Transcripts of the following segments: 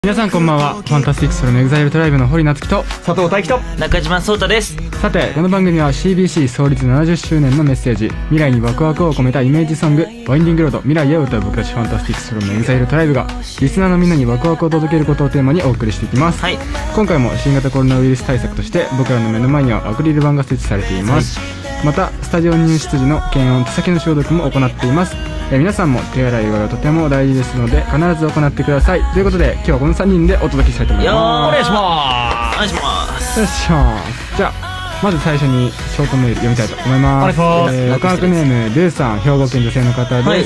皆さんこんばんは。ファンタスティックスフロムエグザイルトライブの堀夏樹と佐藤大樹と中島壮太です。 さて、この番組は CBC 創立70周年のメッセージ、未来にワクワクを込めたイメージソング、ワインディングロード未来へを歌う僕たちファンタスティックスフロムエグザイルトライブがリスナーのみんなにワクワクを届けることをテーマにお送りしていきます。 はい、 今回も新型コロナウイルス対策として僕らの目の前にはアクリル板が設置されています。またスタジオ入室時の検温、手先の消毒も行っています。皆さんも手洗いうがいはとても大事ですので必ず行ってください。ということで今日はこの3人でお届けしたいと思います。 お願いします。お願いします。 よっしゃー。じゃあまず最初にショートメール読みたいと思います。ワクワクネームルーさん、兵庫県女性の方です。はい、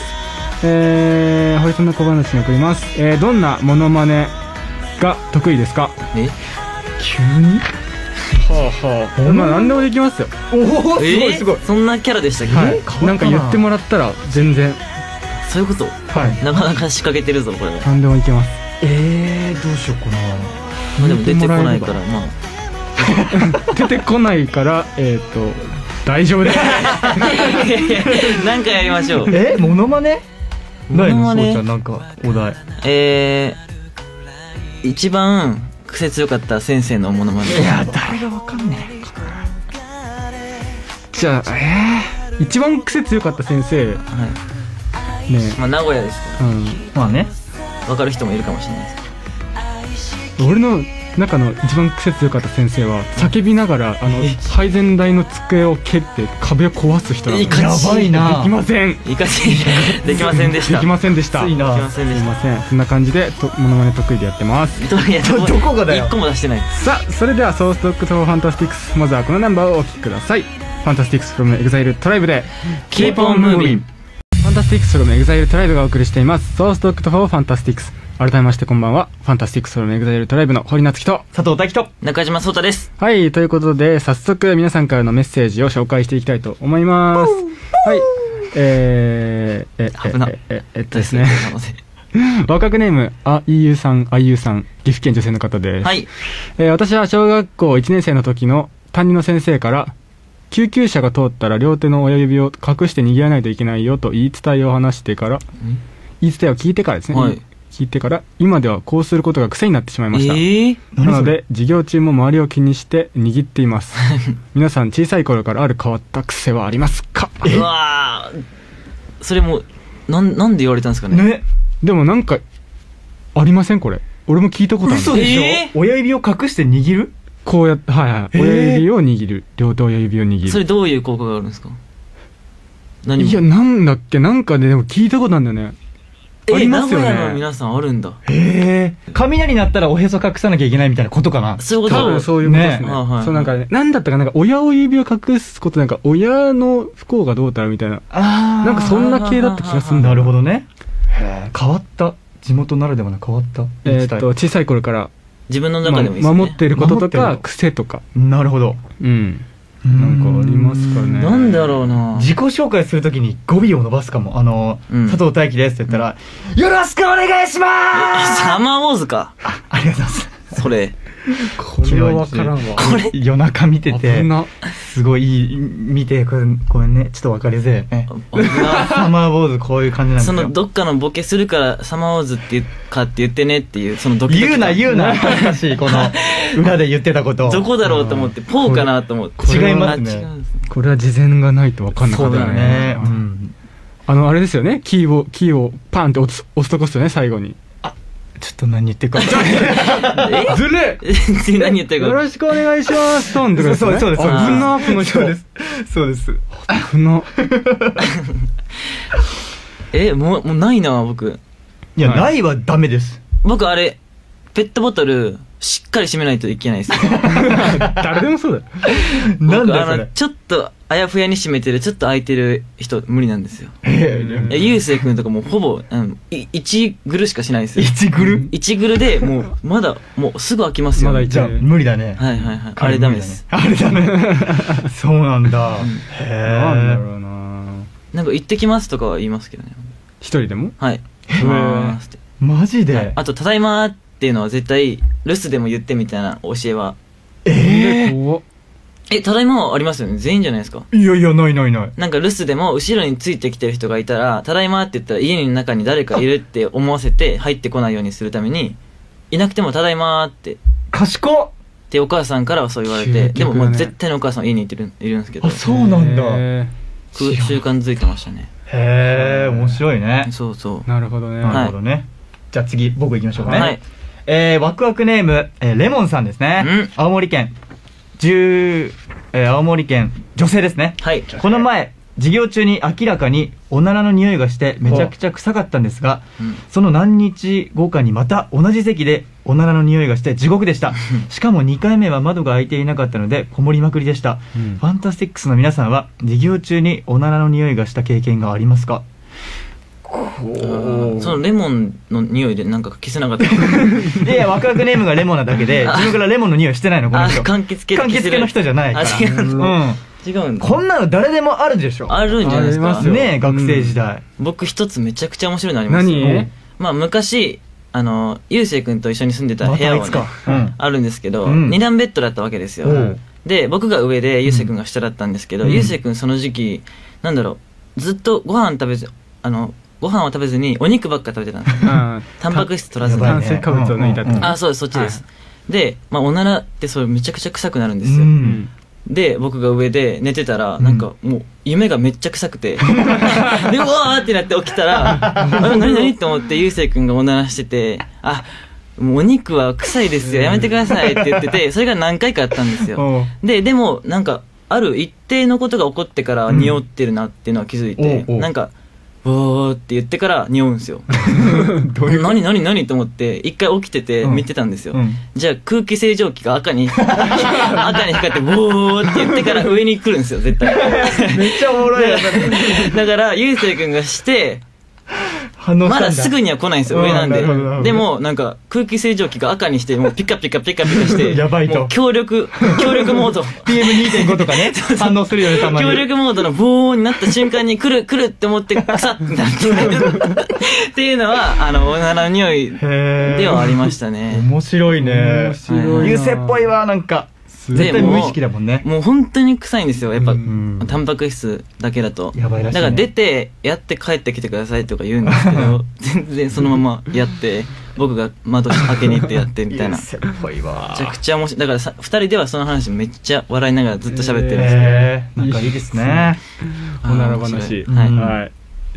堀さんの小話に送ります。どんなモノマネが得意ですか？ 急にはあはあ、まあ何でもできますよ。 おお、すごいすごい。 そんなキャラでしたっけ？ はい、なんか言ってもらったら全然。 そういうこと。 はい。 なかなか仕掛けてるぞこれ。 何でもいけます。 どうしようかな。 まあでも出てこないからまあ出てこないから大丈夫です。 なんかやりましょう。 モノマネ？ モノマネ？ そうちゃんなんかお題。 一番癖強かった先生のモノマネ。 いや誰がわかんねえ。 じゃあ一番癖強かった先生。 はい。 ね、 まあ名古屋ですけど。 まあね。 わかる人もいるかもしれないです。 俺の中の一番癖強かった先生は叫びながら配膳台の机を蹴って壁を壊す人なんです。 やばいな。 できません。 できませんでした。 できませんでした。 できませんでした。 すいません。そんな感じでモノマネ得意でやってます。 どこがだよ。 1個も出してない。 さあそれではソーストックとファンタスティックス、まずはこのナンバーをお聴きください。ファンタスティックスフロムエグザイルトライブで Keep on Moving。 ファンタスティックスフロムエグザイルトライブがお送りしていますソーストックとファンタスティックス。改めましてこんばんは。ファンタスティックスフロムエグザイルトライブの堀夏樹と佐藤大樹と中島壮太です。 はい、ということで早速皆さんからのメッセージを紹介していきたいと思います。はい、ですね若くネームいゆさん、岐阜県女性の方です。 はい、 私は小学校1年生の時の担任の先生から救急車が通ったら両手の親指を隠して握らないといけないよと言い伝えを話してから言い伝えを聞いてからですね、はい、聞いてから今ではこうすることが癖になってしまいました。なので授業中も周りを気にして握っています。皆さん小さい頃からある変わった癖はありますか？ うわそれもなんで言われたんですかね。 でもなんかありませんこれ？俺も聞いたことある。 嘘でしょ？親指を隠して握る？ こうやって親指を握る、両手親指を握る。 それどういう効果があるんですか？ いやなんだっけ、なんかねでも聞いたことあるんだよね。ありますよね。 名古屋の皆さんあるんだ。 雷鳴ったらおへそ隠さなきゃいけないみたいなことかな。 そういうこと。 多分そういうことですね。そうなんかね、なんだったかなんか親指を隠すことなんか親の不幸がどうたらみたいな、なんかそんな系だった気がするんだ。 なるほどね。変わった地元ならではの変わった。 小さい頃から自分の中でもいいですね。 守っていることとか癖とか。 なるほど。 なんかありますかね。 なんだろうな。 自己紹介するときに語尾を伸ばすかも。佐藤大樹ですって言ったら、よろしくお願いしまーす。 サマーウォーズか。 ありがとうございます。 それ。 これは分からんわ。 これ夜中見ててすごい見て、これごめんねちょっと分かりづらいね。サマーウォーズこういう感じなんですよ。 そのどっかのボケするからサマーウォーズって言ってねっていうそのドキドキ言うな恥ずかしいこの裏で言ってたことどこだろうと思ってポーかなと思って。 違いますね。 これは事前がないと分かんなかったよね。あれですよね、キーをパンって押すとこっすよね最後に。 ちょっと何言ってるかずるい何言ってるか。 よろしくお願いしますトンとかですね。 そうです。 危なこの人です。 そうです。 危な。 もうないな僕。 いやないはダメです。 僕あれペットボトルしっかり閉めないといけないです。 誰でもそうだよ。 なんだそれ。ちょっとあやふやに閉めてるちょっと開いてる人無理なんですよ。ゆうせいくんとかもうほぼ1グルしかしないですよ。1グルでもうまだもうすぐ開きますよ。 まだじゃあ無理だね。 はいあれダメです。 あれダメ。そうなんだ。 なんだろうな。 なんか行ってきますとかは言いますけどね。 一人でも？ はい。行ってますって。 マジで？ あとただいまっていうのは絶対留守でも言ってみたいな教えは。ただいまはありますよね。全員じゃないですか。 いやないなんか留守でも後ろについてきてる人がいたらただいまって言ったら家の中に誰かいるって思わせて入ってこないようにするためにいなくてもただいまーって賢っってお母さんからはそう言われて、でももう絶対にお母さんは家にいるんですけど、 そうなんだ。 習慣づいてましたね。 へえ、面白いね。 そうそう。 なるほどね。 なるほどね。じゃあ次僕行きましょうかね。 はい。 ワクワクネーム、レモンさんですね。青森県青森県女性ですね。 はい。 この前授業中に明らかにおならの匂いがしてめちゃくちゃ臭かったんですが、その何日後かにまた同じ席でおならの匂いがして地獄でした。しかも2回目は窓が開いていなかったのでこもりまくりでした。ファンタスティックスの皆さんは授業中におならの匂いがした経験がありますか？ そのレモンの匂いでなんか消せなかった。 いや、ワクワクネームがレモンなだけで自分からレモンの匂いしてないのこの人。 柑橘系の人じゃないから。 違うんだ。 こんなの誰でもあるでしょ。 あるんじゃないですかね。学生時代僕一つめちゃくちゃ面白いのありますよ。 何？ まあ昔ゆうせいくんと一緒に住んでた部屋をねあるんですけど、2段ベッドだったわけですよ。で僕が上でゆうせいくんが下だったんですけど、ゆうせいくんその時期なんだろう、ずっとご飯は食べずにお肉ばっか食べてたんですよ。タンパク質取らずに炭水化物を抜いたって。 あ、そうです、そっちです。で、まあおならってそれめちゃくちゃ臭くなるんですよ。で僕が上で寝てたらなんかもう夢がめっちゃ臭くてでうわーってなって起きたら何って思ってゆうせいくんがおならしてて、あ、もうお肉は臭いですよやめてくださいって言ってて、それが何回かあったんですよ。でもなんかある一定のことが起こってから匂ってるなっていうのは気づいて、なんかおーって言ってから匂うんですよ。何と思って一回起きてて見てたんですよ。じゃあ空気清浄機が赤に光ってボーって言ってから上に来るんですよ絶対。 めっちゃおもろいやつだからゆうせいくんがしてまだすぐには来ないんですよ上なんで。でもなんか空気清浄機が赤にしてもうピカピカしてやばいともう強力モード PM2.5 とかね反応するよねたまに。 強力モードのボーンになった瞬間に来るって思ってクサッってなってっていうのはおならの匂いではありましたね。 面白いね。ゆうせいっぽいわ。なんか絶対無意識だもんね。 もう本当に臭いんですよやっぱタンパク質だけだと。 やばいらしいね。 だから出てやって帰ってきてくださいとか言うんですけど全然そのままやって僕が窓開けに行ってやってみたいな。 ゆうせいっぽいわ。 めちゃくちゃ面白い。だから2人ではその話めっちゃ笑いながらずっと喋ってるんですけど、 なんかいいですね。 おなら話。はい。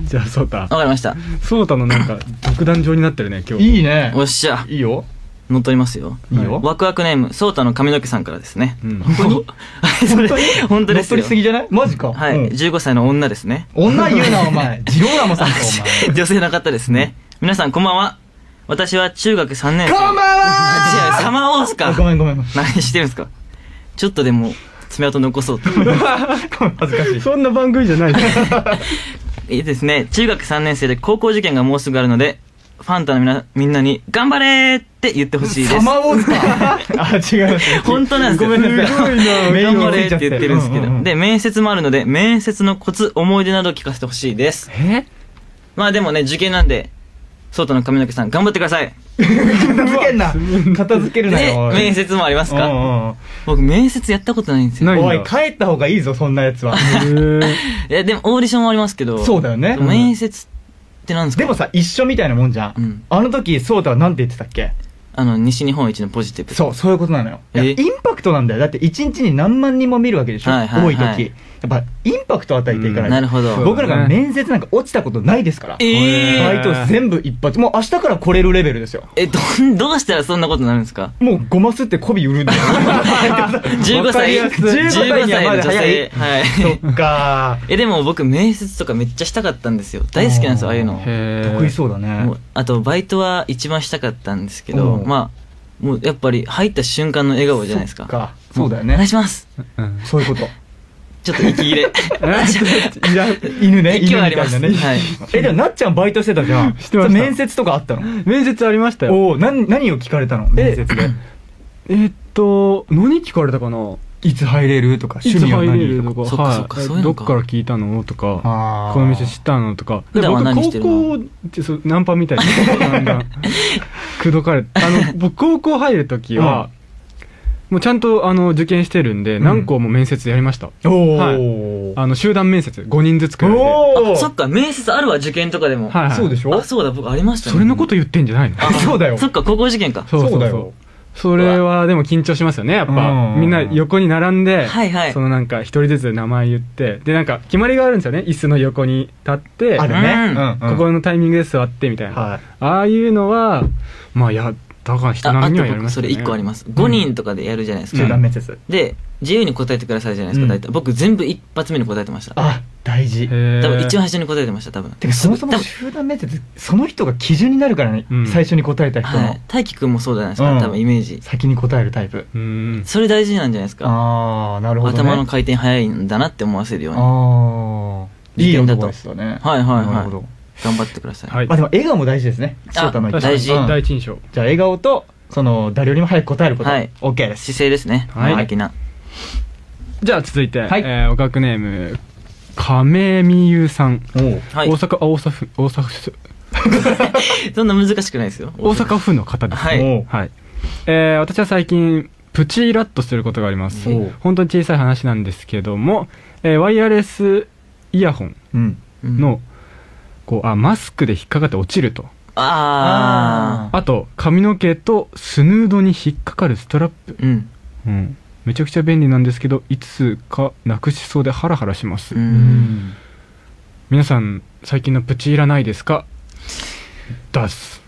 じゃあそうた。 わかりました。 そうたのなんか独壇場になってるね今日。 いいね。 おっしゃ。 いいよ。 乗っ取りますよ。 いいよ。 ワクワクネームそうたの髪の毛さんからですね。本当ですよ。 乗っ取りすぎじゃない？マジか。 はい。15歳の女ですね。 女言うなお前。ジローラモさんかお前。 女性の方ですね。皆さんこんばんは。私は中学3年生。 こんばんは。 サマーウォーズか。 ごめん。 何してるんですか。ちょっとでも爪痕残そうと。 恥ずかしい。 そんな番組じゃない。 いいですね。中学3年生で高校受験がもうすぐあるのでファンタのみんなに頑張れーって言ってほしいです。 サマーウォーズか。あ、違う。 本当なんですよ。 ごめんなさい。 すごいな。頑張れって言ってるんですけど。で、面接もあるので、面接のコツ、思い出など聞かせてほしいです。まあでもね、受験なんで、ソータの髪の毛さん頑張ってください。 片付けるなよ。 面接もありますか？僕面接やったことないんですよ。 おい、帰った方がいいぞ、そんなやつは。 いや、でもオーディションもありますけど。 そうだよね。 面接ってなんですか？ でもさ、一緒みたいなもんじゃん。あの時、ソータはなんて言ってたっけ？ 西日本一のポジティブ。 そういうことなのよ。インパクトなんだよ。だって1日に何万人も見るわけでしょ、多い時。やっぱインパクト与えていかないと。 なるほど。 僕らが面接なんか落ちたことないですから。バイト全部一発。もう明日から来れるレベルですよ。 どうしたらそんなことになるんですか？ もうゴマすって媚び売るんだよ。 15歳の女性。 はい。そっか。 でも僕面接とかめっちゃしたかったんですよ。大好きなんですよ、ああいうの。 得意そうだね。 あとバイトは一番したかったんですけど、まあもうやっぱり入った瞬間の笑顔じゃないですか。 そうだよね。 お願いします。 そういうこと。 ちょっと息入れ。 犬ね。 息はあります。はい。 でもなっちゃんバイトしてたじゃん。面接とかあったの？ 面接ありましたよ。 何を聞かれたの？面接で。 何聞かれたかな？ いつ入れるとか、趣味は何とか。 はい。どっから聞いたのとか、この店知ったのとか。 普段は何してるの？ 高校ってナンパみたいな。口説かれて。僕高校入るときは、 もうちゃんと受験してるんで、何校も面接やりました。はい。集団面接5人ずつくらいで。 あ、そっか、面接あるわ、受験とかでも。 はい。 そうでしょ。 あ、そうだ、僕ありましたね。 それのこと言ってんじゃないの？ そうだよ。 そっか、高校受験か。 そうだよ。それはでも緊張しますよね、やっぱ。みんな横に並んで、そのなんか一人ずつ名前言って、でなんか決まりがあるんですよね。椅子の横に立って、 あるね。 ここのタイミングで座ってみたいな。ああいうのは、まあだから人並みにはやりますね。 それ1個あります。5人とかでやるじゃないですか。 集団面接。 で、自由に答えてくださいじゃないですか、大体。僕全部一発目に答えてました。 あ、大事。 多分一番最初に答えてました、多分。 てかそもそも集団面接、その人が基準になるからね、最初に答えた人の。 大輝くんもそうじゃないですか、多分イメージ。 先に答えるタイプ。 それ大事なんじゃないですか。 ああ、なるほど。 頭の回転早いんだなって思わせるように。 ああ、いい男ですよね。 はいはいはい。頑張ってください。 まあでも笑顔も大事ですね。 大事。 第一印象。 じゃあ笑顔と、誰よりも早く答えること。OK です。 姿勢ですね。はい。 じゃあ続いて、おかくネーム、亀美優さん。大阪府。 そんな難しくないですよ。 大阪府の方です。はい。私は最近、プチイラッとすることがあります。本当に小さい話なんですけども、ワイヤレスイヤホンの、マスクで引っかかって落ちると。あと髪の毛とスヌードに引っかかるストラップ、めちゃくちゃ便利なんですけど、いつかなくしそうでハラハラします。皆さん最近のプチイラないですか？出す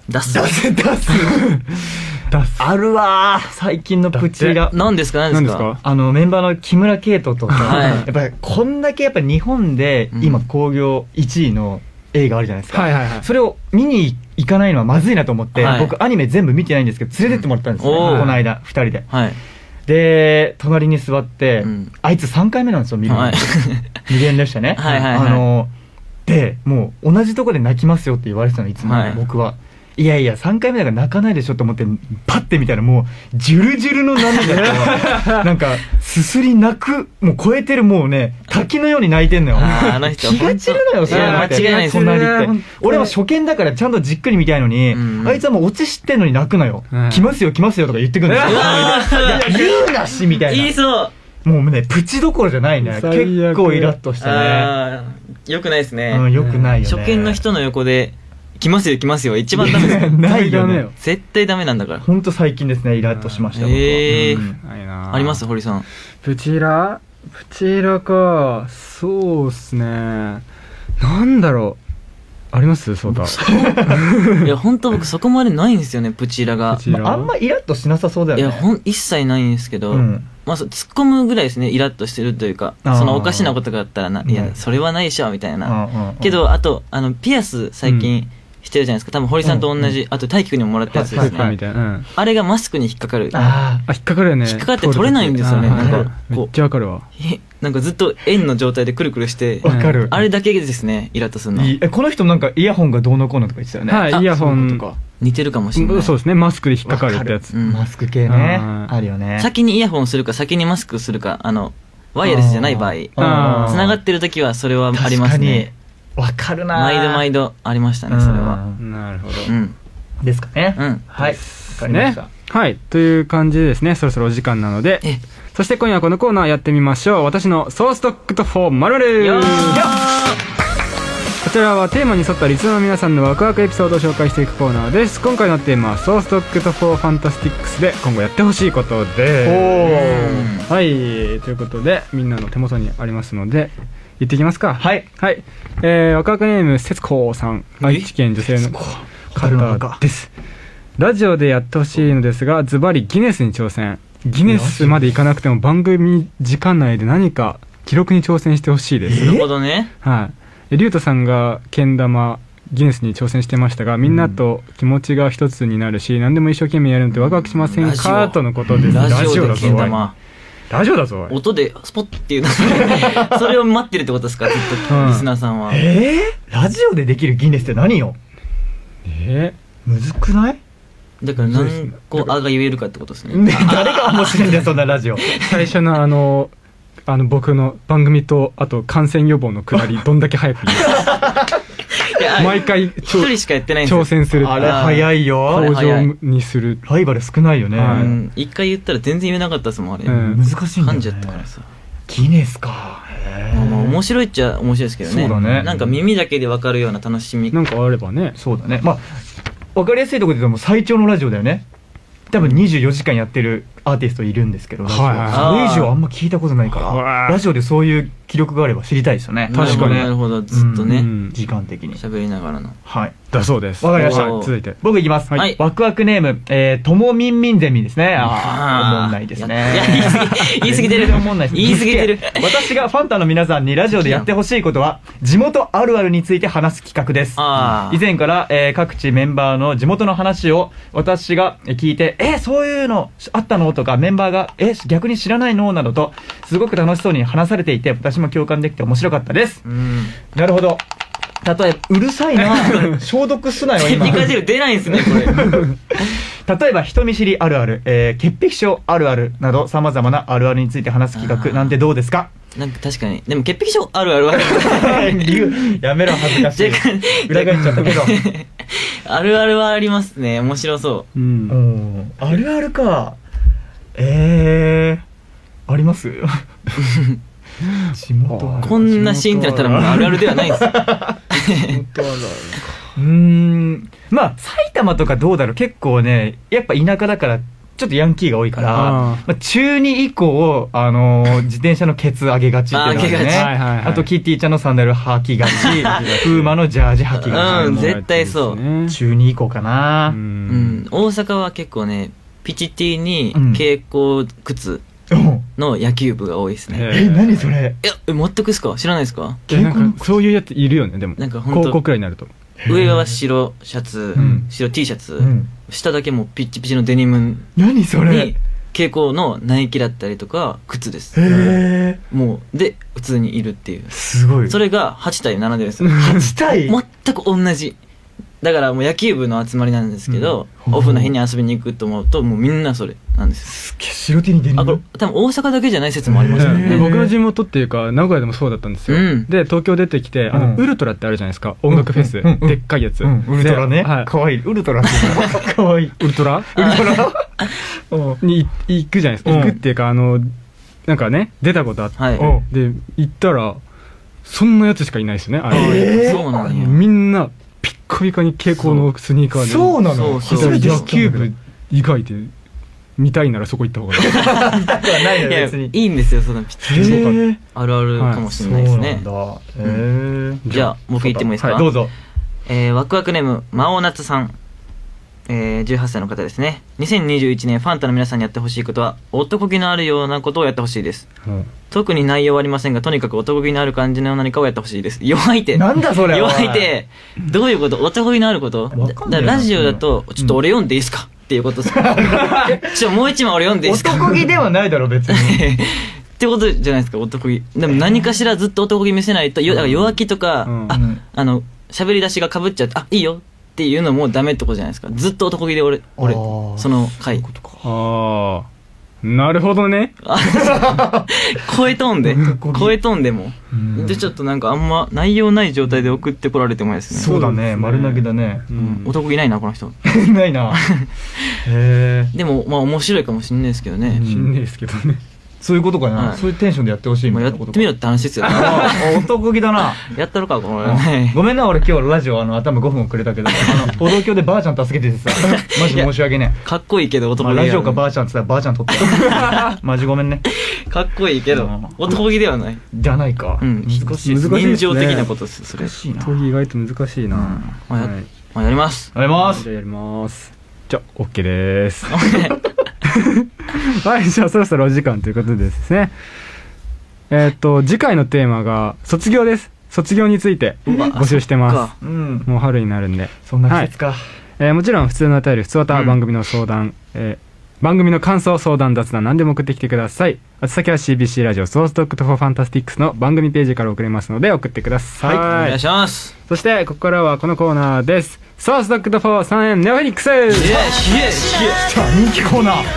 あるわー、最近のプチイラ。 何ですか？ メンバーの木村圭人とか、やっぱりこんだけやっぱ日本で今興行1位の映画あるじゃないですか。それを見に行かないのはまずいなと思って、僕アニメ全部見てないんですけど連れてってもらったんですよ、この間2人で。で隣に座って、あいつ3回目なんですよ見るの。無限列車ね。でもう同じとこで泣きますよって言われてたの、いつも僕は。いやいや3回目だから泣かないでしょと思ってパッて見たら、もうジュルジュルの涙がなんかすすり泣く、もう超えてる、もうね滝のように泣いてんのよ。気が散るのよ、それ間違いないです。隣って俺は初見だからちゃんとじっくり見たいのに、あいつはもうオチ知ってんのに泣くのよ。来ますよ来ますよとか言ってくるんですよ。言うなしみたいな。 言いそう。 もうねプチどころじゃないね。結構イラッとしたね。 よくないですね。 よくないよね。 初見の人の横で来ますよ来ますよ一番ダメです。 ないよね。 絶対ダメなんだから。 ほんと最近ですね、イラッとしました。 あります堀さん？ プチイラか。そうっすね、なんだろう、あります？そうだ。 いや本当僕そこまでないんですよね、プチイラが。 あんまイラッとしなさそうだよね。 いや一切ないんですけど、まあ突っ込むぐらいですね、イラッとしてるというか、そのおかしなことがあったらいやそれはないでしょみたいな。けどあとピアス最近してるじゃないですか、多分堀さんと同じ。あと大輝くんにももらったやつですね。あれがマスクに引っかかる。 引っかかるよね。 引っかかって取れないんですよね。なんかめっちゃわかるわ。 なんかずっと円の状態でくるくるして、あれだけですね、イラッとするの。 この人なんかイヤホンがどうのこうのとか言ってたよね。 はい、イヤホンとか似てるかもしれない。 そうですね、マスクで引っかかるってやつ。 マスク系ね、あるよね。 先にイヤホンするか先にマスクするか、ワイヤレスじゃない場合、つながってる時はそれはありますね。 わかるな。 毎度ありましたね、それは。 なるほど。 ですかね。はい。わかりました。 はい。という感じでですね、そろそろお時間なので、そして今夜はこのコーナーやってみましょう。私のソーストックとフォー○○。こちらはテーマに沿ったリスナーの皆さんのワクワクエピソードを紹介していくコーナーです。今回のテーマはソーストックとフォーファンタスティックスで今後やってほしいことで、はい、ということでみんなの手元にありますので言っていきますか。はい。はい。ワクワクネーム節子さん、愛知県女性の方です。ラジオでやってほしいのですが、ズバリギネスに挑戦。ギネスまでいかなくても番組時間内で何か記録に挑戦してほしいです。 なるほどね。 はい。リュウトさんがけん玉ギネスに挑戦してましたが、みんなと気持ちが一つになるし、何でも一生懸命やるのってワクワクしませんかとのことです。 ラジオでけん玉。 ラジオだぞ。 音でスポッっていうのそれを待ってるってことですか、ずっとリスナーさんは。 ラジオでできるギネスって何よ。むずくない？ だから何個あが言えるかってことですね。 誰が面白いんだよそんなラジオ。 最初の僕の番組とあと感染予防のくだりどんだけ早く言毎回一人しかやってないんですよ。 挑戦する。 あれ早いよ。 登場にする。 ライバル少ないよね。 一回言ったら全然言えなかったですもん、あれ。 難しいんだよね。 噛んじゃったからさ。 ギネスか。 面白いっちゃ面白いですけどね。 そうだね。 なんか耳だけで分かるような楽しみ。 なんかあればね。 そうだね。まあ、分かりやすいところで言うともう最長のラジオだよね。多分24時間やってるアーティストいるんですけど、ラジオ。それ以上あんま聞いたことないから、ラジオでそういう記録があれば知りたいですよね。 確かに。なるほど、ずっとね。 時間的に。 喋りながらの。 はい。 だそうです。 わかりました。 続いて。 僕いきます。ワクワクネーム、ともみんみんゼミですね。おもんないですね。 言い過ぎてる。言い過ぎてる。 私がファンタの皆さんにラジオでやってほしいことは、地元あるあるについて話す企画です。以前から、各地メンバーの地元の話を私が聞いて、そういうのあったのとか、メンバーが、逆に知らないのなどと、すごく楽しそうに話されていて、私も共感できて面白かったです。なるほど。例えば、うるさいな消毒すなよ、今。 ピカ汁出ないんですね、これ。例えば、人見知りあるある、潔癖症あるあるなど、様々なあるあるについて話す企画なんてどうですか？ なんか確かに。でも、潔癖症あるあるは。 やめろ、恥ずかしい。裏返っちゃったけど。 あるあるはありますね。面白そう。 あるあるか。あります地元こんなシーンってなったらもうあるあるではないです。 まあ埼玉とかどうだろう。結構ねやっぱ田舎だからちょっとヤンキーが多いから、まあ、中2以降自転車のケツ上げがちっていうのがね。あとキティちゃんのサンダル履きがち、風磨のジャージ履きがち。 絶対そう。 中2以降かな。 大阪は結構ねピチティに蛍光靴の野球部が多いですね。 何それ？ いや、全くですか？知らないですか？ なんかそういうやついるよね。でもなんか高校くらいになると上は白シャツ、白 T シャツ、下だけもうピッチピチのデニム何それ？ に蛍光のナイキだったりとか靴です。もうで普通にいるっていう。 すごい。 それが8対7です。 8対？ 全く同じ。だからもう野球部の集まりなんですけど、オフの日に遊びに行くと思うともうみんなそれなんですよ。 白 T にデニム。 これ多分大阪だけじゃない説もありますよね。 僕の地元っていうか名古屋でもそうだったんですよ。で東京出てきてウルトラってあるじゃないですか、音楽フェス、でっかいやつ。 ウルトラね。かわいい。ウルトラってかわいい。 ウルトラに行くじゃないですか。行くっていうかなんかね出たことあって、で行ったらそんなやつしかいないですよね。 そうなんや。 みんなピッカピカに蛍光のスニーカーで。 そうなの？ 野球部以外で見たいならそこ行った方がいい。 見たくはないの別に。 いいんですよ、そのピッチ。あるあるかもしれないですね。じゃあ僕言ってもいいですか？ どうぞ。 ワクワクネーム魔王夏さん、18歳の方ですね。2021年ファンタの皆さんにやってほしいことは男気のあるようなことをやってほしいです。特に内容はありませんが、とにかく男気のある感じの何かをやってほしいです。弱いて。 なんだそれ。 弱いて。どういうこと？男気のあること？ラジオだとちょっと俺読んでいいですかっていうことです。もう一枚俺読んでいいですか？ 男気ではないだろ別に。 ってことじゃないですか、男気。でも何かしらずっと男気見せないと、だから弱気とか、喋り出しが被っちゃって、いいよっていうのもダメってことじゃないですか。ずっと男気で俺その回。 なるほどね。 声飛んでも。でちょっとなんかあんま内容ない状態で送ってこられてもですね。 そうだね、丸投げだね。 男気ないなこの人。 ないな。 でもまあ面白いかもしれないですけどね。 しんないですけどね。 そういうことかな。そういうテンションでやってほしいみたいなこと。 やってみろって話ですよ。 男気だな。 やったろかこれ。 ごめんな、俺今日ラジオ頭5分くれたけど、歩道橋でばあちゃん助けててさ、マジ申し訳ねえ。 かっこいいけど男気。 ラジオかばあちゃんって言ったらばあちゃん取った。マジごめんね。 かっこいいけど男気ではない。 じゃないか。 難しい。人情的なことです。それ。 男気意外と難しいな。 やります。 じゃあやります。じゃあ OK です。はい、じゃあそろそろお時間ということでですね。次回のテーマが卒業です。卒業について募集してます。もう春になるんで。 そんな季節か。 もちろん普通のお便り、普通歌、番組の相談、番組の感想、相談、雑談、何でも送ってきてください。宛先は CBC ラジオソースドッグとフォーファンタスティックスの番組ページから送れますので送ってください。 お願いします。 そしてここからはこのコーナーです。ソースドッグとフォー3円ネオフェニックス。 人気コーナー。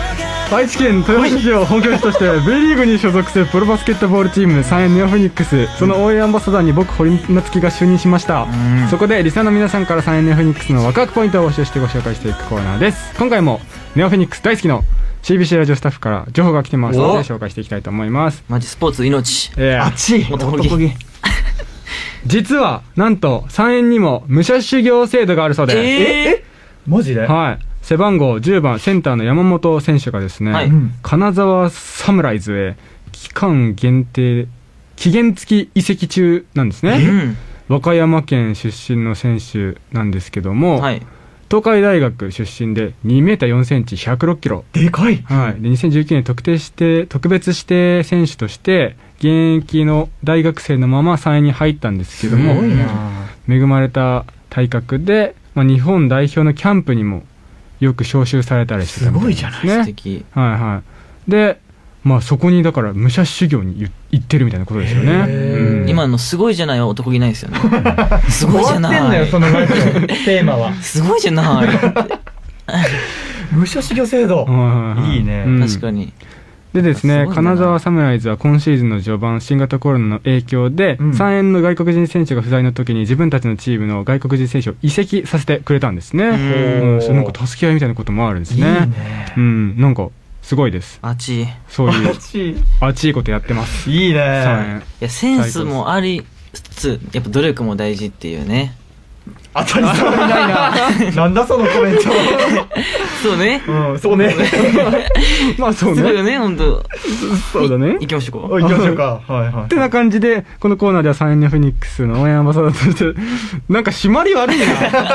愛知県豊橋市を本拠地として V リーグに所属するプロバスケットボールチーム三円ネオフェニックス、その応援アンバサダーに僕堀夏樹が就任しました。そこでリスナーの皆さんから三円ネオフェニックスのワクワクポイントを募集してご紹介していくコーナーです。今回もネオフェニックス大好きの CBC ラジオスタッフから情報が来てますので紹介していきたいと思います。 マジスポーツ命。 熱い男気。 実はなんと三円にも武者修行制度があるそうで、 マジで？ はい。背番号10番センターの山本選手がですね、はい、金沢サムライズへ期間限定期限付き移籍中なんですね。和歌山県出身の選手なんですけども、はい、東海大学出身で2メーター4センチ106キロ、 でかい、 はい、で2019年特別指定選手として現役の大学生のまま3位に入ったんですけども、恵まれた体格で、日本代表のキャンプにもよく招集されたりしてたみたいですね。 すごいじゃない。 素敵。 はいはい。で、そこにだから武者修行に行ってるみたいなことですよね。 今のすごいじゃないは男気ないですよね。すごいじゃない。 終わってんのよそのテーマは。 すごいじゃない。 武者修行制度。いいね。 確かに。 でですね、金沢サムライズは今シーズンの序盤、新型コロナの影響で、3円の外国人選手が不在の時に自分たちのチームの外国人選手を移籍させてくれたんですね。なんか助け合いみたいなこともあるんですね。なんかすごいです。 熱い。 そういう熱いことやってます。 いいね。 いや、センスもありつつ、やっぱ努力も大事っていうね。 当たり障りないな。なんだそのコメント。 そうね。 そうね。 そうね。 そうよね、本当。 そうだね。 行きましょうか。 行きましょうか。はいはい。 ってな感じで、このコーナーでは三円ネフェニックスの応援アンバサダーとして、なんか締まり悪いな。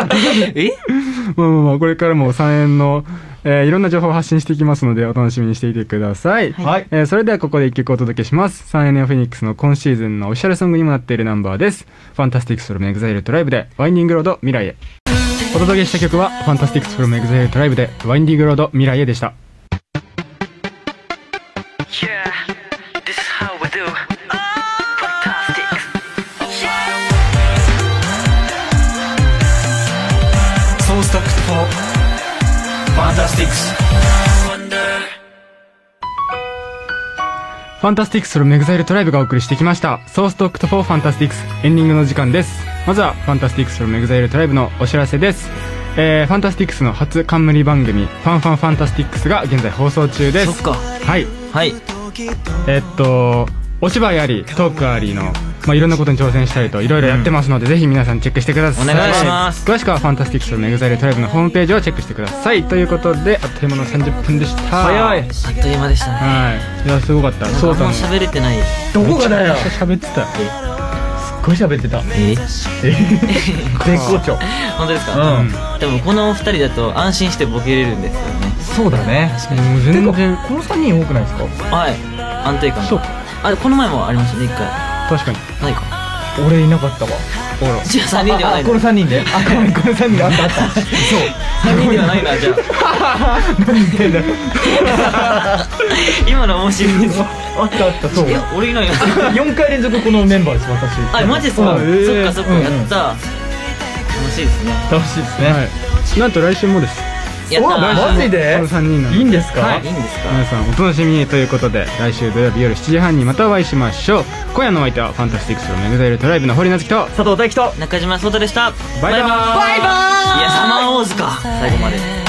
これからも三円の、いろんな情報を発信していきますので、お楽しみにしていてください。はい。それではここで一曲お届けします。三円ネフェニックスの今シーズンのオフィシャルソングにもなっているナンバーです。ファンタスティックスフロムエグザイルトライブで、ワインディングロード未来へ。お届けした曲は、ファンタスティックスフロムエグザイルトライブで、ワインディングロード未来へでした。ファンタスティックスのエグザイルトライブがお送りしてきましたソーストックトフォーファンタスティックスエンディングの時間です。まずはファンタスティックスのエグザイルトライブのお知らせです。ファンタスティックスの初冠番組ファンファンタスティックスが現在放送中です。 そっか。 はいはい。お芝居ありトークありのいろんなことに挑戦したりといろいろやってますので、ぜひ皆さんチェックしてください。 お願いします。 詳しくはファンタスティックスのエグザイルトライブのホームページをチェックしてください。ということで、あっという間の30分でした。 早い。 あっという間でしたね。 はい。いや、すごかった。 そうだ。もう喋れてない。 どこがだよ。 喋ってた。 すっごい喋ってた。絶好調。 本当ですか？でもこの2人だと安心してボケれるんですよね。 そうだね。 もう全然この3人多くないですか？ はい。安定感。そう。あれこの前もありましたね、1回。 確かに。 ないか。 俺いなかったわ。 じゃあ3人ではない。 この3人で。ごめん、この3人あった。そう。 3人ではないな、じゃあ。 何言ってんだよ。 今の面白いです。 あったそう。 いや、俺いないよ。 4回連続このメンバーです、私。 マジっすか？そっかそっか、やった。楽しいですね。 楽しいですね。 なんと来週もです。 やったー。 マジで？ この3人いいんですか？ はい、いいんですか？ 皆さんお楽しみにということで、来週土曜日夜7時半にまたお会いしましょう。今夜のお相手はファンタスティックスのエグザイルトライブの堀夏樹と佐藤大樹と中島壮太でした。 バイバーイ。 いや、サマーウォーズか、最後まで。